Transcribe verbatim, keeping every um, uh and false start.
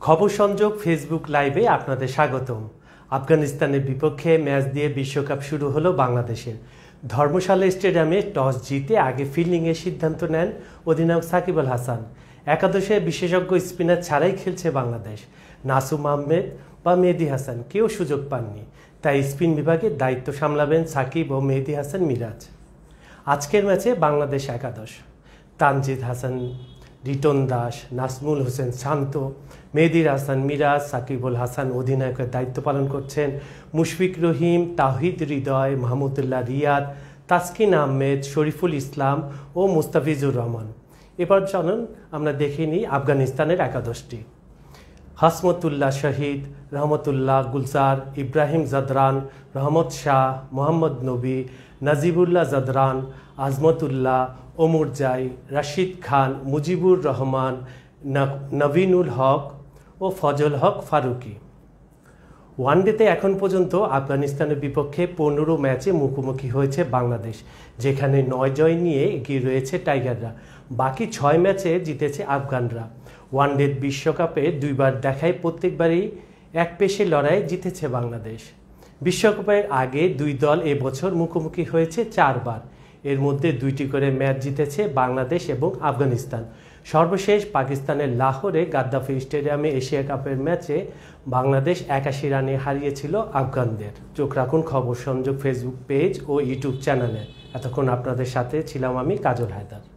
খবর সংযোগ ফেসবুক লাইভে আপনাদের স্বাগতম। আফগানিস্তানের বিপক্ষে ম্যাচ দিয়ে বিশ্বকাপ শুরু হলো বাংলাদেশের। ধর্মশালা স্টেডিয়ামে টস জিতে আগে ফিল্ডিংয়ের সিদ্ধান্ত নেন অধিনায়ক সাকিব আল হাসান। একাদশে বিশেষজ্ঞ স্পিনার ছাড়াই খেলছে বাংলাদেশ। নাসুম আহমেদ বা মেহেদী হাসান কেউ সুযোগ পাননি, তাই স্পিন বিভাগের দায়িত্ব সামলাবেন সাকিব ও মেহেদী হাসান মিরাজ। আজকের ম্যাচে বাংলাদেশ একাদশ: তানজিদ হাসান, রিটন দাস, নাজমুল হোসেন শান্ত, মেহেদী হাসান মিরাজ, সাকিবুল হাসান অধিনায়কের দায়িত্ব পালন করছেন, মুশফিক রহিম, তাওহিদ হৃদয়, মাহমুদুল্লাহ রিয়াদ, তাসকিন আহমেদ, শরীফুল ইসলাম ও মুস্তাফিজুর রহমান। এবার চলুন আমরা দেখে নিই আফগানিস্তানের একাদশটি। হাসমতুল্লাহ শহীদ, রহমতুল্লাহ গুলজার, ইব্রাহিম জাদরান, রহমত শাহ, মোহাম্মদ নবী, নাজিবুল্লাহ জাদরান, আজমতুল্লাহ, ওমর জাই, রাশিদ খান, মুজিবুর রহমান, নবীনুল হক ও ফজল হক ফারুকি। ওয়ানডেতে এখন পর্যন্ত আফগানিস্তানের বিপক্ষে পনেরো ম্যাচে মুখোমুখি হয়েছে বাংলাদেশ, যেখানে নয় জয় নিয়ে এগিয়ে রয়েছে টাইগাররা। বাকি ছয় ম্যাচে জিতেছে আফগানরা। ওয়ানডে বিশ্বকাপে দুইবার দেখায় প্রত্যেকবারই এক পেশে লড়াইয়ে জিতেছে বাংলাদেশ। বিশ্বকাপের আগে দুই দল এবছর মুখোমুখি হয়েছে চারবার, এর মধ্যে দুইটি করে ম্যাচ জিতেছে বাংলাদেশ এবং আফগানিস্তান। সর্বশেষ পাকিস্তানের লাহোরে গাদ্দাফি স্টেডিয়ামে এশিয়া কাপের ম্যাচে বাংলাদেশ একাশি রানে হারিয়েছিল আফগানদের। চোখ রাখুন খবর সংযোগ ফেসবুক পেজ ও ইউটিউব চ্যানেলে। এতক্ষণ আপনাদের সাথে ছিলাম আমি কাজল হায়দার।